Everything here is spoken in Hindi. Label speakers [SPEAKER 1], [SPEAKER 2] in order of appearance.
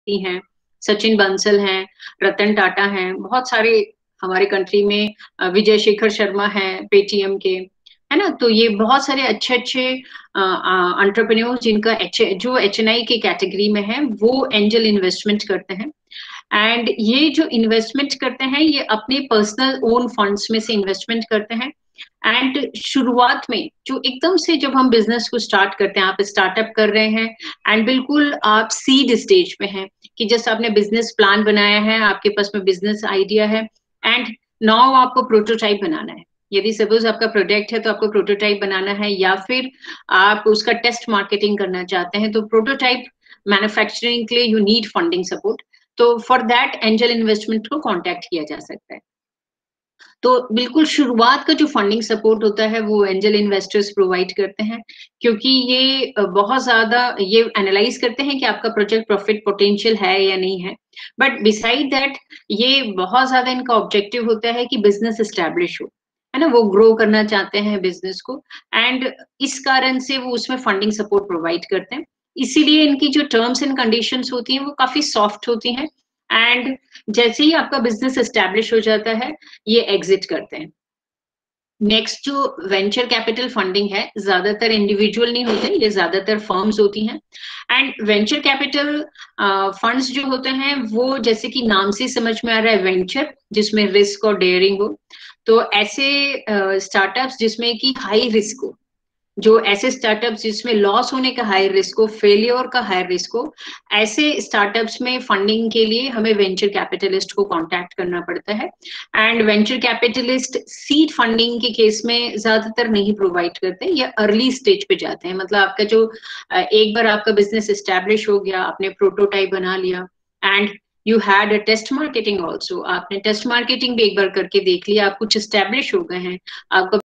[SPEAKER 1] हैं, सचिन बंसल हैं, रतन टाटा हैं, बहुत सारे हमारे कंट्री में विजय शेखर शर्मा हैं पेटीएम के, है ना? तो ये बहुत सारे अच्छे-अच्छे एंटरप्रेन्योर्स जिनका जो एचएनआई की कैटेगरी में है, वो एंजल इन्वेस्टमेंट करते हैं। एंड ये जो इन्वेस्टमेंट करते हैं, ये अपने पर्सनल ओन फंड्स में से इन्वेस्टमेंट करते हैं। एंड शुरुआत में जो एकदम से जब हम बिजनेस को स्टार्ट करते हैं, आप स्टार्टअप कर रहे हैं एंड बिल्कुल आप सीड स्टेज पे हैं कि जैसे आपने बिजनेस प्लान बनाया है, आपके पास में बिजनेस आइडिया है एंड नाउ आपको प्रोटोटाइप बनाना है। यदि सपोज आपका प्रोडक्ट है तो आपको प्रोटोटाइप बनाना है, या फिर आप उसका टेस्ट मार्केटिंग करना चाहते हैं, तो प्रोटोटाइप मैन्युफैक्चरिंग के लिए यू नीड फंडिंग सपोर्ट। तो फॉर दैट एंजल इन्वेस्टमेंट को कांटेक्ट किया जा सकता है। तो बिल्कुल शुरुआत का जो फंडिंग सपोर्ट होता है वो एंजल इन्वेस्टर्स प्रोवाइड करते हैं, क्योंकि ये बहुत ज्यादा ये एनालाइज करते हैं कि आपका प्रोजेक्ट प्रॉफिट पोटेंशियल है या नहीं है। बट बिसाइड दैट ये बहुत ज्यादा इनका ऑब्जेक्टिव होता है कि बिजनेस एस्टेब्लिश हो, है ना? वो ग्रो करना चाहते हैं बिजनेस को, एंड इस कारण से वो उसमें फंडिंग सपोर्ट प्रोवाइड करते हैं। इसीलिए इनकी जो टर्म्स एंड कंडीशंस होती हैं वो काफी सॉफ्ट होती हैं, एंड जैसे ही आपका बिजनेस एस्टेब्लिश हो जाता है, ये एग्जिट करते हैं। नेक्स्ट जो वेंचर कैपिटल फंडिंग है, ज्यादातर इंडिविजुअल नहीं होते, ये ज्यादातर फर्म्स होती हैं। एंड वेंचर कैपिटल फंड्स जो होते हैं वो जैसे कि नाम से समझ में आ रहा है, वेंचर जिसमें रिस्क और डेयरिंग हो, तो ऐसे स्टार्टअप्स जिसमें कि हाई रिस्क हो, जो ऐसे स्टार्टअप्स जिसमें लॉस होने का हाई रिस्क हो, फेलियर का हाई रिस्क हो, ऐसे स्टार्टअप्स में फंडिंग के लिए हमें वेंचर कैपिटलिस्ट को कांटेक्ट करना पड़ता है। And venture capitalist seed funding के केस में ज्यादातर नहीं प्रोवाइड करते, या अर्ली स्टेज पे जाते हैं। मतलब आपका जो एक बार आपका बिजनेस एस्टेब्लिश हो गया, आपने प्रोटोटाइप बना लिया and you had a test marketing also, आपने टेस्ट मार्केटिंग भी एक बार करके देख लिया, आप कुछ एस्टेब्लिश हो गए हैं, आपका